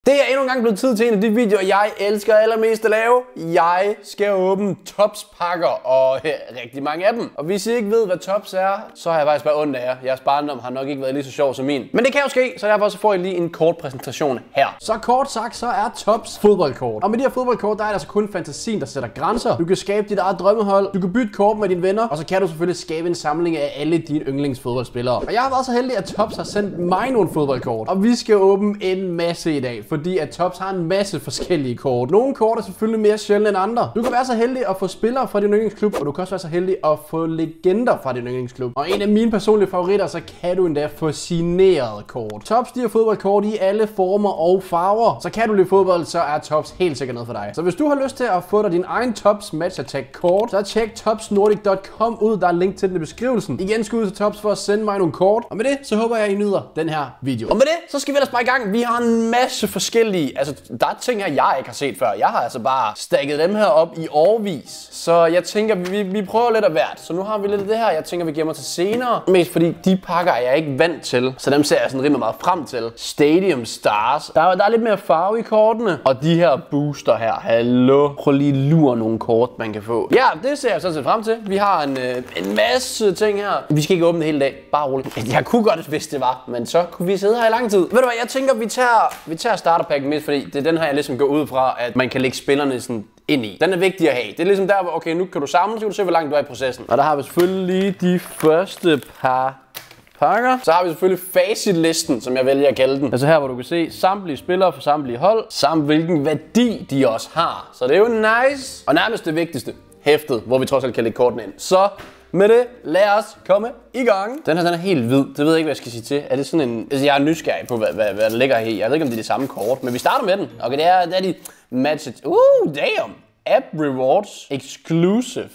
Det er endnu en gang blevet tid til en af de videoer, jeg elsker allermest at lave. Jeg skal åbne Topps pakker, og rigtig mange af dem. Og hvis I ikke ved, hvad Topps er, så har jeg faktisk bare ondt af jer. Jeres barndom har nok ikke været lige så sjov som min. Men det kan jo ske, så derfor så får I lige en kort præsentation her. Så kort sagt, så er Topps fodboldkort. Og med de her fodboldkort, der er det altså kun fantasien, der sætter grænser. Du kan skabe dit eget drømmehold, du kan bytte kort med dine venner, og så kan du selvfølgelig skabe en samling af alle dine yndlingsfodboldspillere. Og jeg har været så heldig, at Topps har sendt mig nogle fodboldkort. Og vi skal åbne en masse i dag, fordi at Topps har en masse forskellige kort. Nogle kort er selvfølgelig mere sjældne end andre. Du kan være så heldig at få spillere fra din yndlingsklub, og du kan også være så heldig at få legender fra din yndlingsklub. Og en af mine personlige favoritter, så kan du endda få signeret kort. Topps de har fodboldkort i alle former og farver. Så kan du lide fodbold, så er Topps helt sikkert noget for dig. Så hvis du har lyst til at få dig din egen Topps Match Attack kort, så tjek topsnordic.com ud. Der er link til den i beskrivelsen. Igen skud til Topps for at sende mig nogle kort. Og med det, så håber jeg, I nyder den her video. Og med det, så skal vi ellers bare i gang. Vi har en masse forskellige, altså der er ting her, jeg ikke har set før. Jeg har altså bare stakket dem her op i årevis. Så jeg tænker, vi prøver lidt af hvert. Så nu har vi lidt af det her, jeg tænker, vi gemmer til senere. Mest fordi de pakker er jeg ikke vant til. Så dem ser jeg sådan rimelig meget frem til. Stadium Stars. Der er lidt mere farve i kortene. Og de her booster her. Hallo. Prøv lige lure nogle kort, man kan få. Ja, det ser jeg sådan set frem til. Vi har en masse ting her. Vi skal ikke åbne det hele dag. Bare roligt. Jeg kunne godt, hvis det var. Men så kunne vi sidde her i lang tid. Ved du hvad, jeg tænker, vi tager starterpakken mest, fordi det er den her, jeg ligesom går ud fra, at man kan lægge spillerne sådan ind i. Den er vigtig at have. Det er ligesom der, hvor okay, nu kan du samle, så kan du se, hvor langt du er i processen. Og der har vi selvfølgelig lige de første par pakker. Så har vi selvfølgelig facitlisten, som jeg vælger at kalde den. Altså her, hvor du kan se samtlige spillere for samtlige hold, samt hvilken værdi de også har. Så det er jo nice. Og nærmest det vigtigste, hæftet, hvor vi trods alt kan lægge kortene ind. Så med det, lad os komme i gang. Den her, den er helt hvid. Det ved jeg ikke, hvad jeg skal sige til. Er det sådan en... Altså, jeg er nysgerrig på, hvad der ligger her. Jeg ved ikke, om det er det samme kort, men vi starter med den. Okay, det er de matches. Damn! App Rewards Exclusive.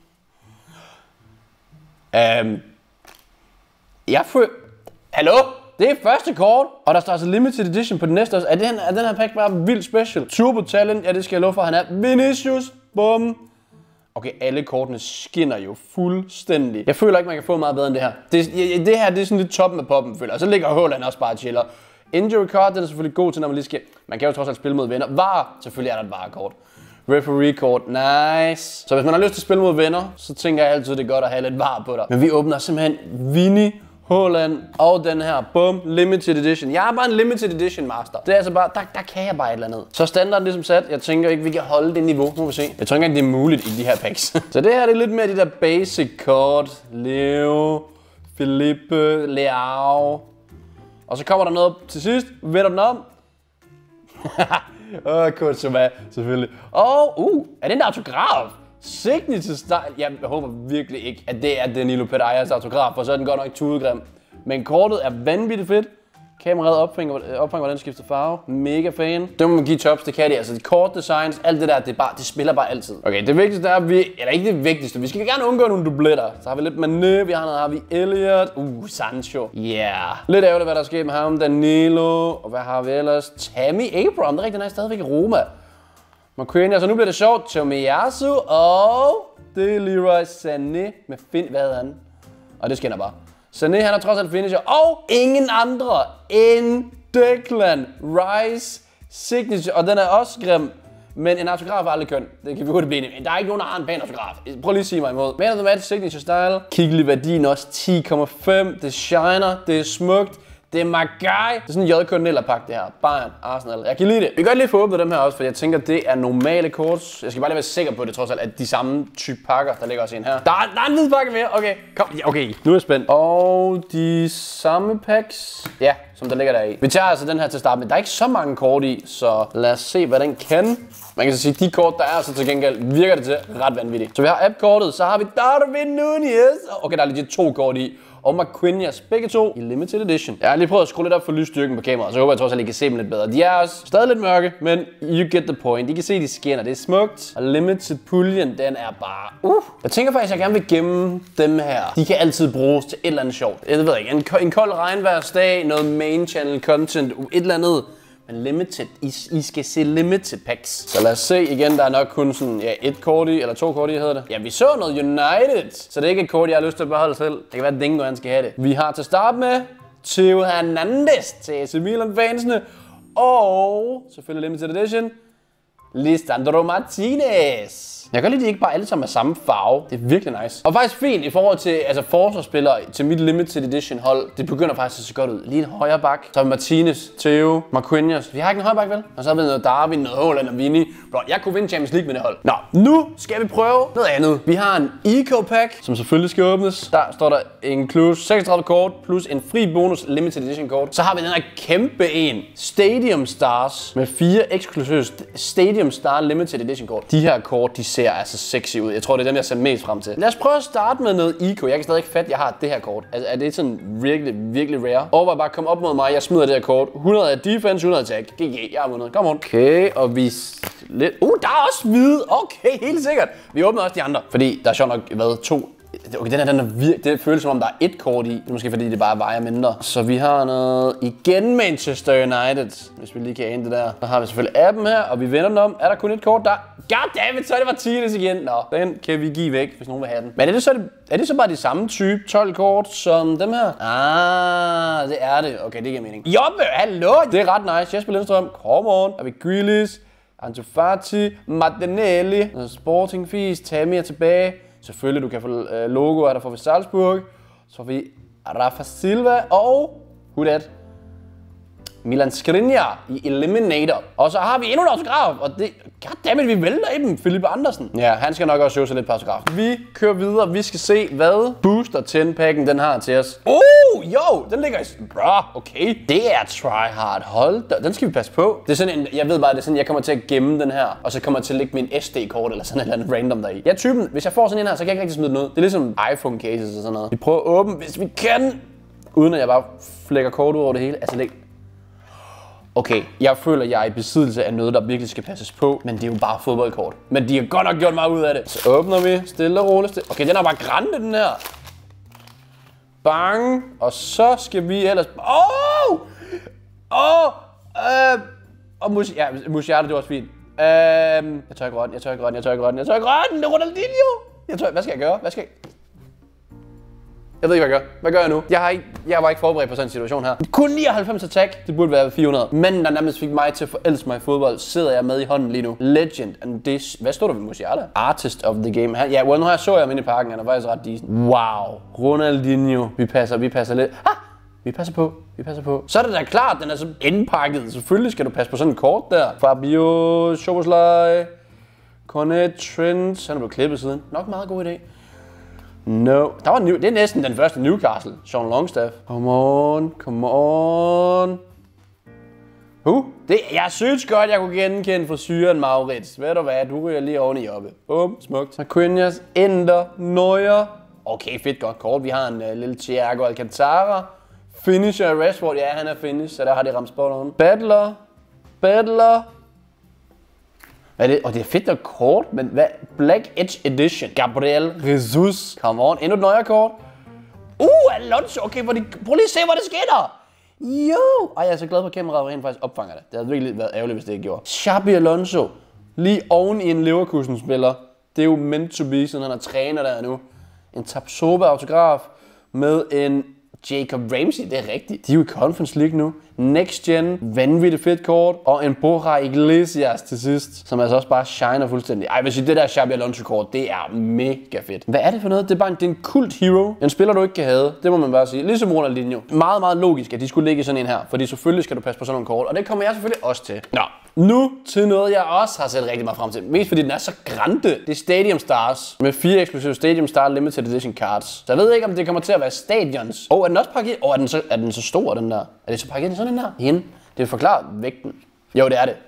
Hallo? Det er første kort, og der står altså Limited Edition på den næste også. Er den her pack bare vildt special? Turbo Talent, ja det skal jeg love for, han er. Vinicius, bum. Okay, alle kortene skinner jo fuldstændig. Jeg føler ikke, man kan få meget bedre end det her. Det her, det er sådan lidt toppen af poppen, føler jeg. Og så ligger Haaland også bare og chiller. Injury card, den er selvfølgelig god til, når man lige skal... Man kan jo trods alt spille mod venner. VAR, selvfølgelig er der et VAR-kort. Referee kort, nice. Så hvis man har lyst til at spille mod venner, så tænker jeg altid, det er godt at have lidt VAR på dig. Men vi åbner simpelthen Vini, Haaland og den her, bum, Limited Edition. Jeg er bare en Limited Edition master. Det er altså bare, der kan jeg bare et eller andet. Så standarden ligesom sat. Jeg tænker ikke, vi kan holde det niveau. Nu må vi se. Jeg tror ikke, det er muligt i de her packs. Så det her det er lidt mere de der basic kort. Leo, Felipe, Leao. Og så kommer der noget til sidst. Vender den om. Kurtzuma, selvfølgelig. Og, er det en autograf? Signature style. Jeg håber virkelig ikke, at det er Danilo Pereira's autograf, for så er den godt nok tudegrim. Men kortet er vanvittigt fedt. Kameraet opfanger, hvordan det skifter farve. Mega fan. Det må man give Topps, det kan de. Altså, kort designs, alt det der, det spiller bare altid. Okay, det vigtigste er, eller ikke det vigtigste, vi skal gerne undgå nogle dubletter. Så har vi lidt Mané, har vi Elliot. Sancho. Yeah. Lidt ærgerligt, hvad der er sket med ham. Danilo. Og hvad har vi ellers? Tammy Abraham, det er rigtigt, han er stadigvæk i Roma. McQueen, så nu bliver det sjovt. Tomiyasu, og det er Leroy Sané med hvad hedder han? Og det skinner bare. Sané, han er trods alt finisher, og ingen andre end Declan Rice signature, og den er også grim, men en autograf er aldrig køn. Det kan vi hurtigt blive enige. Men der er ikke nogen, der har en pæn autograf. Prøv lige at sige mig imod. Man of the match signature style. Kig lige værdien også 10,5. Det shiner, det er smukt. Det er Magai. Det er sådan en JK-Niller-pakke, det her. Bayern, Arsenal. Jeg kan lide det. Vi kan godt lige få åbnet dem her også, for jeg tænker, det er normale kort. Jeg skal bare lige være sikker på det, trods alt, at de samme type pakker, der ligger også en her. Der er en hvid pakke mere. Okay, kom. Okay, nu er jeg spændt. Og de samme packs. Ja, som der ligger der i. Vi tager altså den her til at starte med. Der er ikke så mange kort i, så lad os se, hvad den kan. Man kan så sige, de kort, der er så til gengæld, virker det til ret vanvittigt. Så vi har app-kortet, så har vi Darwin Nunez. Okay, der er legit 2 kort i. Og McQueen, begge to i Limited Edition. Jeg har lige prøvet at skrue lidt op for lysstyrken på kameraet, så håber jeg trods alt, I kan se dem lidt bedre. De er også stadig lidt mørke, men you get the point. I kan se, de skinner. Det er smukt. Og Limited puljen, den er bare... Jeg tænker faktisk, at jeg gerne vil gemme dem her. De kan altid bruges til et eller andet sjovt. Jeg ved ikke, en kold regnværsdag, noget main channel content, et eller andet. Men limited, I skal se limited packs. Så lad os se igen, der er nok kun sådan, ja, 1 kort i, eller 2 kort i hedder det. Ja, vi så noget United, så det er ikke et kort, jeg har lyst til at beholde selv. Det kan være, at Dingo han skal have det. Vi har til at starte med Theo Hernandez til AC Milan fansene. Og selvfølgelig limited edition, Lisandro Martinez. Jeg kan godt lide, at de ikke bare alle sammen er samme farve. Det er virkelig nice. Og faktisk fint i forhold til forsvarsspillere til mit limited edition hold. Det begynder faktisk at se godt ud. Lige en højre bak. Så har vi Martinez, Theo, Marquinhos. Vi har ikke en højre bak, vel? Og så har vi noget Darwin, noget Haaland og Vini. Bro, jeg kunne vinde Champions League med det hold. Nå, nu skal vi prøve noget andet. Vi har en Eco-pack, som selvfølgelig skal åbnes. Der står der include 36 kort plus en fri bonus limited edition kort. Så har vi den her kæmpe en. Stadium Stars med 4 eksklusive Stadium Star limited edition kort. De her kort, de ser altså sexy ud. Jeg tror, det er dem, jeg ser mest frem til. Lad os prøve at starte med noget Eco. Jeg kan stadig ikke fatte, at jeg har det her kort. Altså, er det sådan virkelig, virkelig rare? Overvej bare at komme op mod mig. Jeg smider det her kort. 100 af defense, 100 attack. GG, jeg har vundet. Kom on. Okay, og vi lidt... der er også hvide. Okay, helt sikkert. Vi åbner også de andre. Fordi der er sjovt nok været 2. Okay, den er det føles som om der er et kort i. Det er måske fordi det bare vejer mindre. Så vi har noget igen Manchester United. Hvis vi lige kan ane det der. Så har vi selvfølgelig appen her, og vi vender den om. Er der kun et kort der? Goddammit, så er det Martinez igen. Nå, den kan vi give væk, hvis nogen vil have den. Men er det så bare de samme type 12 kort som dem her? Ah, det er det. Okay, det giver mening. Jobbe, hallo! Det er ret nice. Jesper Lindstrøm, come on. Har vi Grealish, Ansu Fati, Martinelli, Sporting Fis, Tammy er tilbage. Selvfølgelig, du kan få logoer, der får vi Salzburg. Så får vi Rafa Silva og Milan Skriniar i Eliminator. Og så har vi endnu en autograf, og det... Goddammit, vi vælter i dem, Philippe Andersen. Ja, han skal nok også øve sig lidt på autograf. Vi kører videre, vi skal se, hvad Booster 10-packen den har til os. Jo, den ligger i... Bro, okay. Det er tryhard, hold da. Den skal vi passe på. Det er sådan en... Jeg ved bare, det er sådan, jeg kommer til at gemme den her, og så kommer jeg til at lægge min SD-kort eller sådan et eller andet random deri. Jeg er typen, hvis jeg får sådan en her, så kan jeg ikke rigtig smide den ud. Det er ligesom iPhone cases og sådan noget. Vi prøver at åbne, hvis vi kan. Uden at jeg bare flækker kort ud over det hele. Altså, læg... Okay, jeg føler, at jeg er i besiddelse af noget, der virkelig skal passes på. Men det er jo bare fodboldkort. Men de har godt nok gjort meget ud af det. Så åbner vi stille og roligt. Okay, den er bare grande, den her. Bang. Og så skal vi ellers... Og Musiala, det var også fint. Jeg tør grøn. Det er Ronaldinho. Hvad skal jeg gøre? Jeg ved ikke, hvad jeg gør. Hvad gør jeg nu? Jeg var ikke forberedt på sådan en situation her. Kun 99 attack. Det burde være 400. Manden, der nærmest fik mig til at forelske mig i fodbold, sidder jeg med i hånden lige nu. Legend. And this... Hvad stod der ved Musiala? Artist of the game. Ja, nu har jeg så ham inde i parken. Han er faktisk ret decent. Wow. Ronaldinho. Vi passer lidt. Vi passer på. Så er det da klart, den er så indpakket. Selvfølgelig skal du passe på sådan en kort der. Fabio, Szoboszlai, Cornet, Trent. Han er blevet klippet siden. Nok meget god idé. No. Det er næsten den første Newcastle. Sean Longstaff. Come on. Jeg synes godt, jeg kunne genkende frisyren Maurits. Ved du hvad, du ryger lige oven i oppe. Bum, smukt. Marquinhos, Ender, Neuer. Okay, fedt godt kort. Vi har en lille Thiago Alcantara. Finisher Rashford. Ja, han er finish, så der har de ramt spot on. Battler. Hvad er det? Og det er fedt nok kort, men hvad? Black Edge Edition. Gabriel Jesus. Come on. Endnu et nøjere kort. Alonso. Okay, prøv lige at se, hvor det skinner. Jo. Ej, jeg er så glad på kameraet, hvor han faktisk opfanger det. Det havde virkelig været ærgerligt, hvis det ikke gjorde. Xabi Alonso. Lige oven i en Leverkusen-spiller. Det er jo meant to be, siden han er træner der nu. En Tapsoba-autograf med en Jacob Ramsey, det er rigtigt. De er jo i Conference League nu. Next Gen, vanvittigt fedt kort. Og en Borja Iglesias til sidst, som altså også bare shiner fuldstændig. Ej, hvis det der Xabi Alonso kort, det er mega fedt. Hvad er det for noget? Det er en kult hero. En spiller, du ikke kan have. Det må man bare sige. Ligesom Ronaldinho. Meget, meget logisk, at de skulle ligge i sådan en her. Fordi selvfølgelig skal du passe på sådan nogle kort. Og det kommer jeg selvfølgelig også til. Nå. Nu til noget, jeg også har set rigtig meget frem til. Mest fordi den er så grande. Det er Stadium Stars med 4 eksklusive Stadium Star Limited Edition cards. Så jeg ved ikke, om det kommer til at være stadions. Er den også pakket? Er den så stor, den der? Er det så pakket i sådan en her? Hende. Det forklarer vægten. Jo, det er det.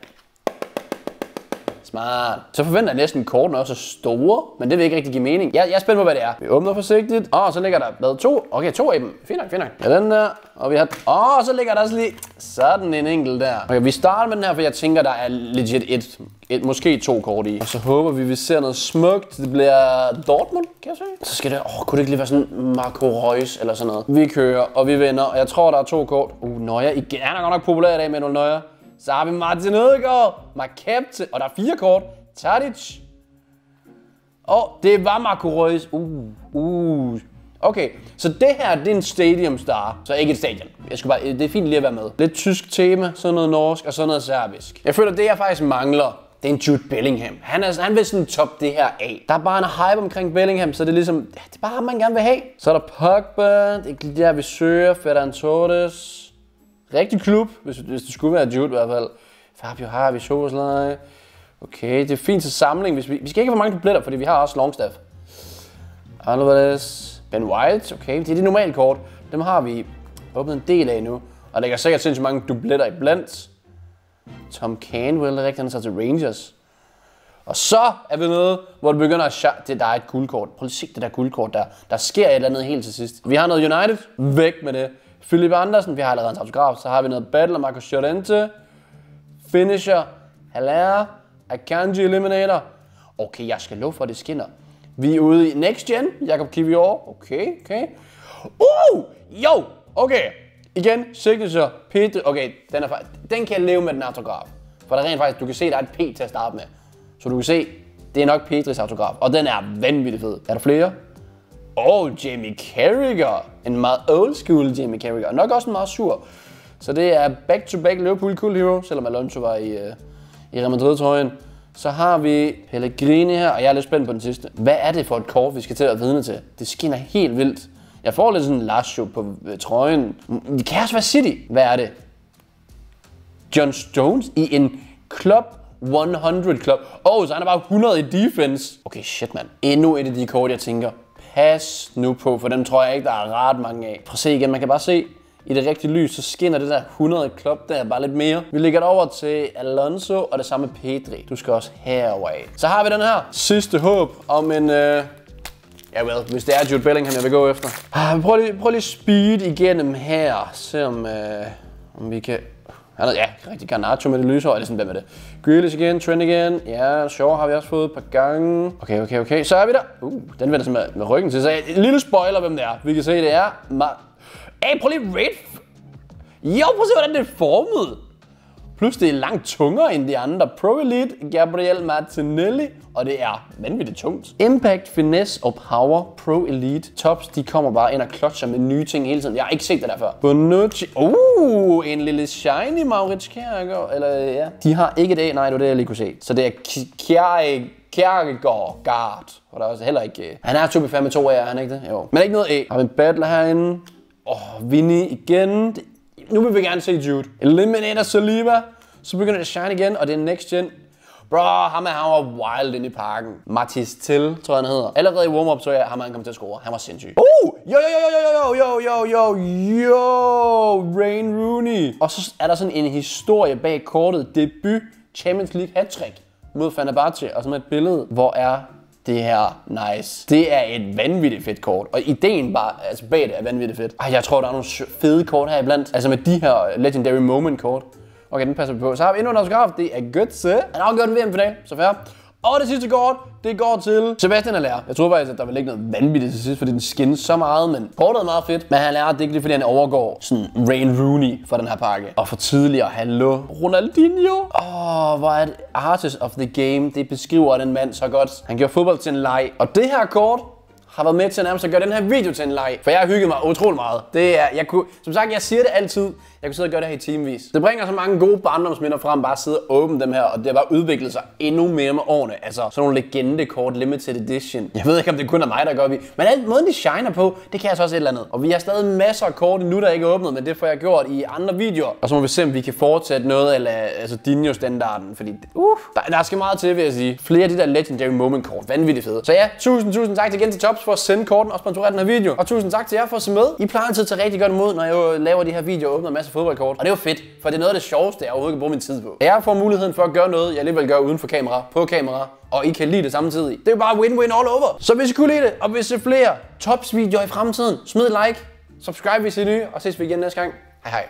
Smart. Så forventer jeg næsten, at kortene også er store, men det vil ikke rigtig give mening. Jeg er spændt på, hvad det er. Vi åbner forsigtigt. Så ligger der 2. Okay, 2 af dem. Fint nok. Ja, den der. Og vi har... så ligger der også lige sådan en enkelt der. Okay, vi starter med den her, for jeg tænker, der er legit måske 2 kort i. Og så håber vi ser noget smukt. Det bliver Dortmund, kan jeg se. Så skal det... kunne det ikke lige være sådan Marco Reus eller sådan noget. Vi kører, og vi vinder. Og jeg tror, der er 2 kort. Neuer igen. Han er godt nok populær i dag med nogle Neuer. Så har vi Martin Ødegaard, Markepte, og der er 4 kort. Tadic. Det var Marco Reus. Okay, så det her, det er en Stadium Star. Så ikke et stadion. Det er fint lige at være med. Lidt tysk tema, sådan noget norsk og sådan noget serbisk. Jeg føler, det jeg faktisk mangler, det er en Jude Bellingham. Han vil sådan top det her af. Der er bare en hype omkring Bellingham, så det er ligesom, ja, det er bare ham, man gerne vil have. Så er der Pogba, det er der, vi søger. Ferran Torres. Rigtig klub, hvis det skulle være Jude i hvert fald. Fabio Harvey, Soboslaj. Okay, det er fint til samling. Vi skal ikke have for mange dubletter, fordi vi har også Longstaff. Alvarez, Ben White, okay, det er de normale kort. Dem har vi åbnet en del af nu. Og der er sikkert sindssygt mange dubletter i blandt. Tom Canwell, det er rigtigt, han er så til Rangers. Og så er vi nede, hvor det begynder at der er et guldkort. Prøv lige at se det der guldkort der. Der sker et eller andet helt til sidst. Vi har noget United, væk med det. Philip Andersen, vi har allerede en autograf. Så har vi noget Battle og Marcos Llorente. Finisher, Haller, Akanji Eliminator. Okay, jeg skal love for, at det skinner. Vi er ude i Next Gen, Jakob Kiwior. Okay. Jo, okay. Igen, Signature, Pedri. Okay, den kan jeg leve med den autograf. For der rent faktisk, du kan se, der er et P til at starte med. Så du kan se, det er nok Pedris autograf. Og den er vanvittigt fed. Er der flere? Jamie Carragher. En meget old school Jamie Carragher. Og nok også en meget sur. Så det er back-to-back Liverpool Cool Hero, selvom Alonso var i Real Madrid-trøjen. Så har vi Pellegrini her, og jeg er lidt spændt på den sidste. Hvad er det for et kort, vi skal til at vidne til? Det skinner helt vildt. Jeg får lidt sådan en Lazio på trøjen. Det kan også være City. Hvad er det? John Stones i en Club 100 Club. Så han er bare 100 i defense. Okay, shit, mand. Endnu et af de kort, jeg tænker, pas nu på, for dem tror jeg ikke, der er ret mange af. Prøv at se igen, man kan bare se, i det rigtige lys, så skinner det der 100 Club der bare lidt mere. Vi lægger det over til Alonso og det samme Pedri. Du skal også herover af. Så har vi den her sidste håb om en... hvis det er Jude Bellingham, jeg vil gå efter. Prøv lige speed igennem her. Se om vi kan... rigtig Garnacho med det lyse hår. Eller sådan, hvad med det? Grealish igen, Trent igen. Ja, Shaw har vi også fået et par gange. Okay. Så er vi der. Den vender simpelthen med ryggen til. Så en lille spoiler, hvem det er. Vi kan se, det er... prøv lige at rate. Prøv at se, hvordan det er formet. Plus det er langt tungere end de andre. Pro Elite, Gabriel Martinelli. Og det er vanvittigt tungt. Impact, Finesse og Power, Pro Elite. Tops, de kommer bare ind og klotcher med nye ting hele tiden. Jeg har ikke set det der før. Bonucci. En lille shiny Maurits Kjærgaard. Eller ja. De har ikke et A. Nej, det var det, jeg lige kunne se. Så det er Kjærgaard. Og der er også heller ikke... Han er 2B5 med 2 A'er, han ikke det? Jo. Men ikke noget A. Har vi en battler herinde. Vinny igen. Nu vil vi gerne se Jude. Eliminator Saliba. Så begynder det at shine igen, og det er Next Gen. Bro, han var wild inde i parken. Mathis Till, tror jeg han hedder. Allerede i warm-up, så han kommet til at score. Han var sindssyg. Wayne Rooney. Og så er der sådan en historie bag kortet. Debut Champions League hat-trick mod Fenerbahce. Og så med et billede, hvor er det her nice. Det er et vanvittigt fedt kort. Og ideen bare, altså bag det er vanvittigt fedt. Jeg tror, der er nogle fede kort her iblandt. Altså med de her Legendary Moment kort. Okay, den passer vi på. Så har vi endnu en autograf. Det er Götze. Han har gjort en VM-final, så fair. Og det sidste kort, det går til Sebastian Haller. Jeg troede faktisk, at der ville ligge noget vanvittigt til sidst, fordi den skinner så meget, men kortet er meget fedt. Men Haller, det er ikke lige, fordi han overgår sådan Wayne Rooney for den her pakke. Og for tidligere, hallo, Ronaldinho. Hvor er det? Artist of the Game, det beskriver den mand så godt. Han gjorde fodbold til en leg. Og det her kort har været med til nærmest at gøre den her video til en leg. For jeg har hygget mig utrolig meget. Det er, som sagt, jeg siger det altid. Jeg kunne sidde og gøre det her i timevis. Det bringer så mange gode barndomsminder frem, bare sidde og åbne dem her, og det har bare udviklet sig endnu mere med årene. Altså sådan nogle legendekort, limited edition. Jeg ved ikke, om det kun er mig, der går op i. Men den måden, de shiner på, det kan altså også et eller andet. Og vi har stadig masser af kort nu, der ikke er åbnet, men det får jeg gjort i andre videoer. Og så må vi se, om vi kan fortsætte noget af Dinho-standarden, fordi der skal meget til, vil jeg sige. Flere af de der Legendary Moment kort, vanvittigt fede. Så ja, tusind tak igen til Tops for at sende korten og sponsorere den her video. Og tusind tak til jer for at se med. I plejer altid at tage rigtig godt imod, når jeg laver de her videoer og åbner en masse fodboldkort. Og det er jo fedt, for det er noget af det sjoveste, jeg overhovedet kan bruge min tid på. Jeg får muligheden for at gøre noget, jeg alligevel gør uden for kamera, på kamera, og I kan lide det samtidig. Det er jo bare win-win all over. Så hvis I kunne lide det, og hvis I flere Tops videoer i fremtiden, smid et like, subscribe hvis I er nye, og ses vi igen næste gang.